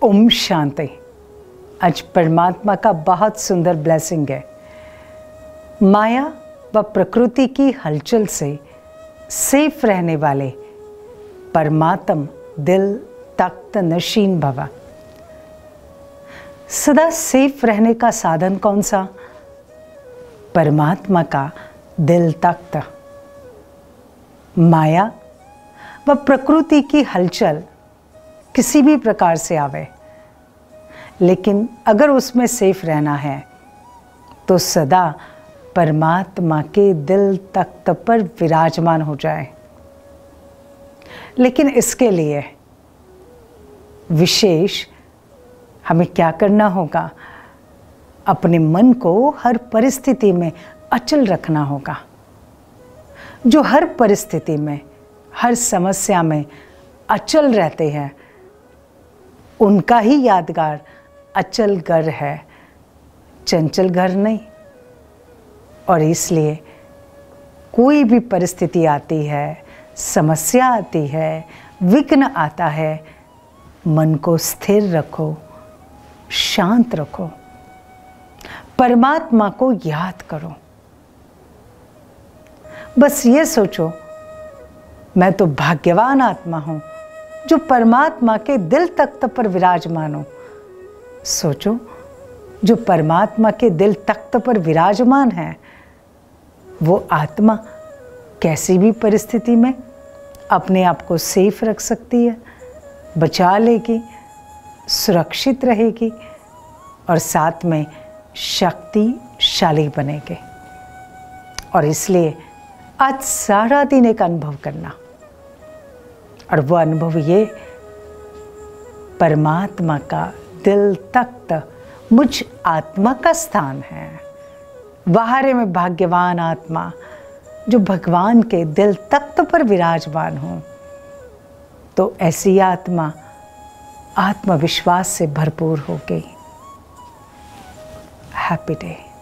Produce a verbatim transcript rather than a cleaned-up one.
ओम शांति। आज परमात्मा का बहुत सुंदर ब्लेसिंग है। माया व प्रकृति की हलचल से सेफ रहने वाले परमात्म दिल तख्त नशीन भवा। सदा सेफ रहने का साधन कौन सा? परमात्मा का दिल तख्त। माया व प्रकृति की हलचल किसी भी प्रकार से आवे, लेकिन अगर उसमें सेफ रहना है तो सदा परमात्मा के दिल तख्त पर विराजमान हो जाए। लेकिन इसके लिए विशेष हमें क्या करना होगा? अपने मन को हर परिस्थिति में अचल रखना होगा। जो हर परिस्थिति में, हर समस्या में अचल रहते हैं, उनका ही यादगार अचल घर है, चंचल घर नहीं। और इसलिए कोई भी परिस्थिति आती है, समस्या आती है, विघ्न आता है, मन को स्थिर रखो, शांत रखो, परमात्मा को याद करो। बस ये सोचो, मैं तो भाग्यवान आत्मा हूँ जो परमात्मा के दिल तख्त पर विराजमान हूँ। सोचो, जो परमात्मा के दिल तख्त पर विराजमान है, वो आत्मा कैसी भी परिस्थिति में अपने आप को सेफ रख सकती है, बचा लेगी, सुरक्षित रहेगी और साथ में शक्तिशाली बनेगी। और इसलिए आज सारा दिन एक अनुभव करना, और वो अनुभव ये, परमात्मा का दिल तख्त मुझ आत्मा का स्थान है। बाहर में भाग्यवान आत्मा जो भगवान के दिल तख्त पर विराजमान हो, तो ऐसी आत्मा आत्मविश्वास से भरपूर हो गई। Happy day.